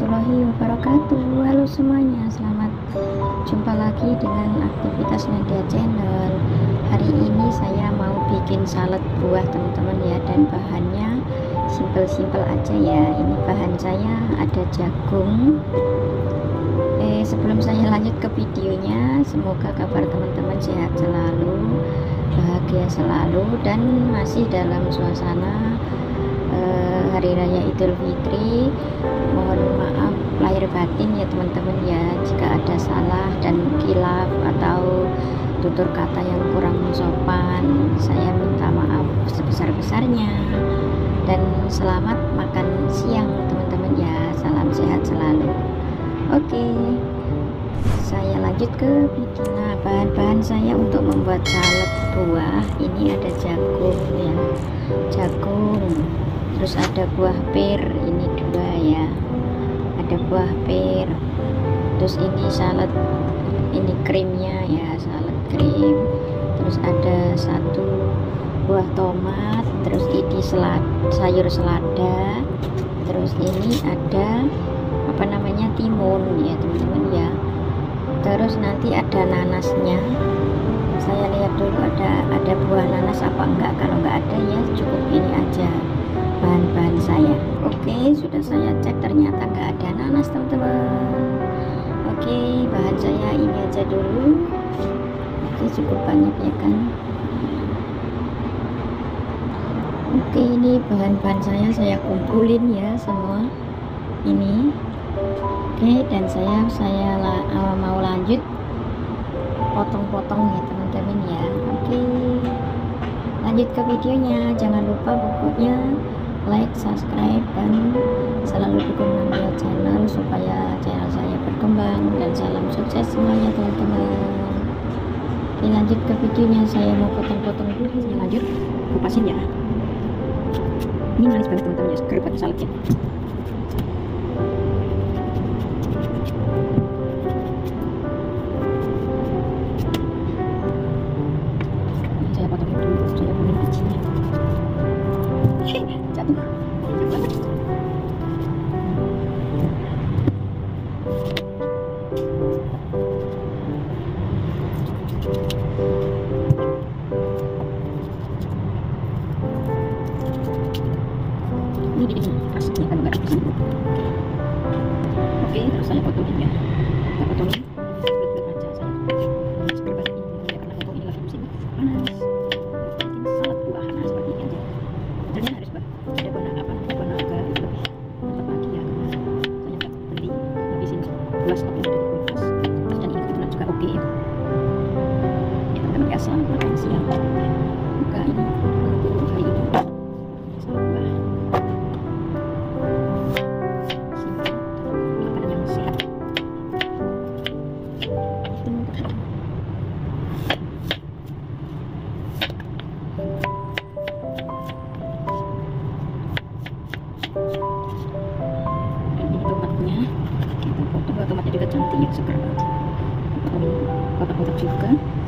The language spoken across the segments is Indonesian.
warahmatullahi wabarakatuh. Halo semuanya, selamat jumpa lagi dengan aktivitas Nadia Channel. Hari ini saya mau bikin salad buah teman-teman ya, dan bahannya simpel-simpel aja ya. Ini bahan saya ada jagung. Sebelum saya lanjut ke videonya, semoga kabar teman-teman sehat selalu, bahagia selalu, dan masih dalam suasana Hari Raya Idul Fitri. Mohon maaf lahir batin ya teman-teman ya, jika ada salah dan khilaf atau tutur kata yang kurang sopan, saya minta maaf sebesar-besarnya. Dan selamat makan siang teman-teman ya, salam sehat selalu. Oke, saya lanjut ke video. Nah, bahan-bahan saya untuk membuat salad buah ini ada jagung ya, jagung, terus ada buah pir, ini 2 ya, ada buah pir, terus ini salad, ini krimnya ya, salad krim, terus ada 1 buah tomat, terus ini sayur selada, terus ini ada apa namanya, timun ya teman-teman ya, terus nanti ada nanasnya. Saya lihat dulu ada buah nanas apa enggak, kalau enggak ada ya cukup ini aja bahan-bahan saya. Oke, sudah saya cek, ternyata enggak ada nanas teman-teman. Oke, bahan saya ini aja dulu. Oke, cukup banyak ya kan. Oke, ini bahan-bahan saya kumpulin ya semua ini. Oke, dan saya mau lanjut potong-potong ya teman-teman ya. Oke, lanjut ke videonya. Jangan lupa pokoknya like, subscribe, dan selalu dukung Nadia Channel supaya channel saya berkembang, dan salam sukses semuanya teman-teman. Oke, lanjut ke videonya. Saya mau potong-potong dulu. Saya lanjut kupasin ya. Ini manis banget teman-teman ya, seger buat saladnya. Saya potongin dulu, saya ambil bijinya. Jatuh. Ini rasanya kalau nggak habis. Oke, terus saya potongin ya. Saya potongin bulat-bulat aja saya. Seger banget ini ya, karena potong ini lagi musim panas. Bikin salad buah, nah seperti ini aja. Sebenarnya harus ada warna apa, warna agak lebih mantap lagi ya. Saya nggak beli habisin 2 stok yang ada di kulkas. Terus dan ini kebetulan juga oke ya. Ya teman-teman ya, selamat makan siang. Buka ini untuk hari ini. Salad buah. Ini tomatnya kita potong, tomatnya juga cantik ya, seger banget. Potongin kotak-kotak juga.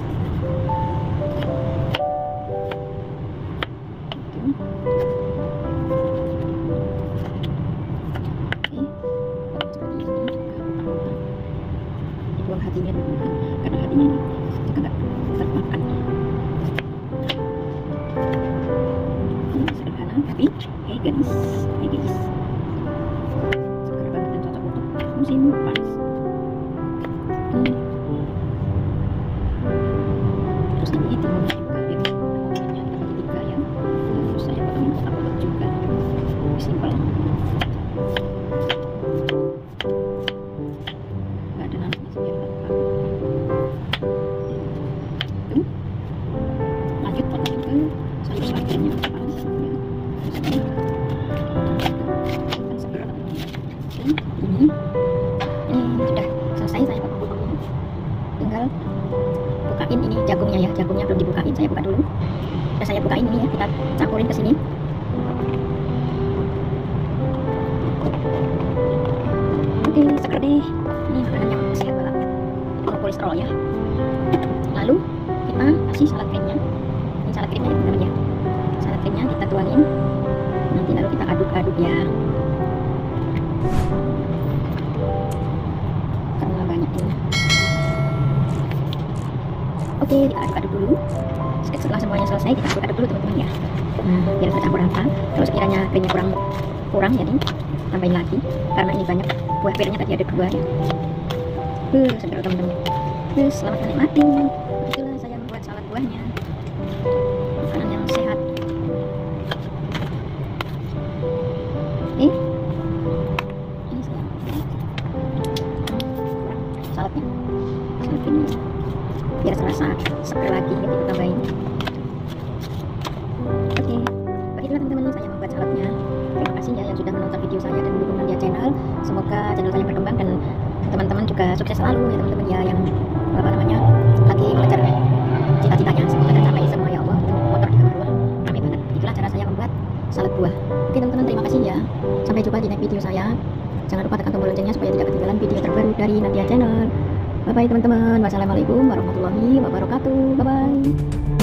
Oke, potong seperti ini juga kotak-kotak. Dibuang hatinya dulu kan, karena hatinya ini juga nggak termakan. Ini sederhana tapi hey guys, segar banget dan cocok untuk musim panas. Terus ini timunnya juga ya, potongnya kita bagi 3 ya. Terus saya potongin kotak-kotak juga, simpel, nggak ada nanasnya sih biar nggak itu. Lanjut potongin ke sayur seladanya panas ya. Ini sudah selesai saya potong-potong. Tinggal bukain ini jagungnya ya, jagungnya belum dibukain, saya buka dulu. Sudah saya bukain ini ya, kita campurin ke sini. Oke, seger deh. Ini makanan yang sehat banget, no kolesterol ya. Lalu kita kasih salad krimnya. Ini salad krimnya ya teman-teman ya. Salad krimnya kita tuangin. Nanti lalu kita aduk-aduk ya. Oke, kita aduk-aduk dulu. Setelah semuanya selesai, kita aduk-aduk dulu teman-teman ya. Nah, biar tercampur rata. Terus sekiranya krimnya kurang jadi tambahin lagi, karena ini banyak buah pirnya, tadi ada 2 ya. Seger teman-teman. Selamat menikmati. Itulah saya membuat salad buahnya, makanan yang sehat. Ini saya saladnya, salad ini biar terasa seger lagi ya, kita tambahin. Oke, begitulah teman-teman saya membuat saladnya. Terima kasih ya yang sudah menonton video saya dan mendukung Nadia Channel. Semoga channel saya berkembang dan teman-teman juga sukses selalu ya teman-teman ya, yang lagi mengejar cita-citanya. Semoga tercapai semua ya Allah. Itu motor juga berbuah rame banget. Itulah cara saya membuat salad buah. Oke teman-teman, terima kasih ya. Sampai jumpa di next video saya. Jangan lupa tekan tombol loncengnya supaya tidak ketinggalan video terbaru dari Nadia Channel. Bye bye teman-teman. Wassalamualaikum warahmatullahi wabarakatuh. Bye bye.